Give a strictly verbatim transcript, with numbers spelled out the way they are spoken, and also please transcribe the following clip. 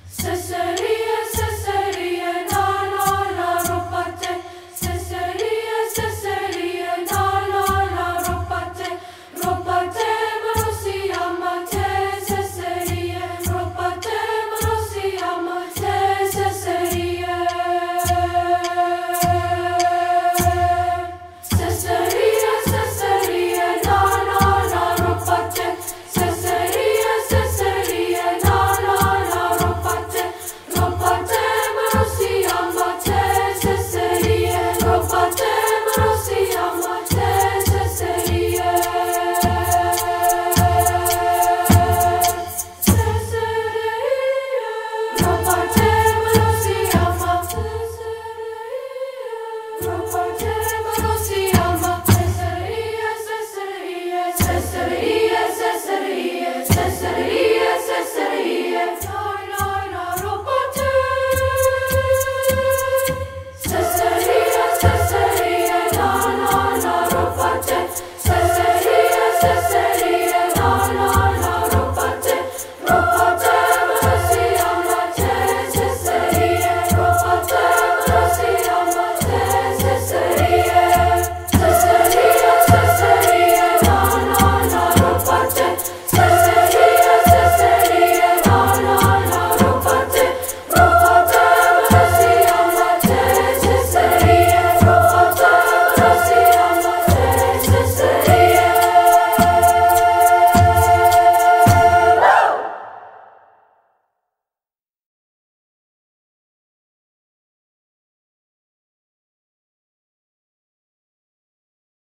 Caesarea, Caesarea, na na na ropate. Caesarea, Caesarea, na na na ropate. Ropate marosi amate, Caesarea. Ropate marosi amate, Caesarea. Caesarea, Caesarea, na na na ropate. Caesarea, Caesarea, na na na ropate. Ropate marosi amate, Caesarea. Ropate marosi amate, Caesarea. Caesarea. Ropate marosi amate, Caesarea. Ropate marosi amate, Caesarea. Caesarea, Caesarea, Caesarea, Caesarea, Caesarea. Na na na ropate. Caesarea, Caesarea, na na na ropate.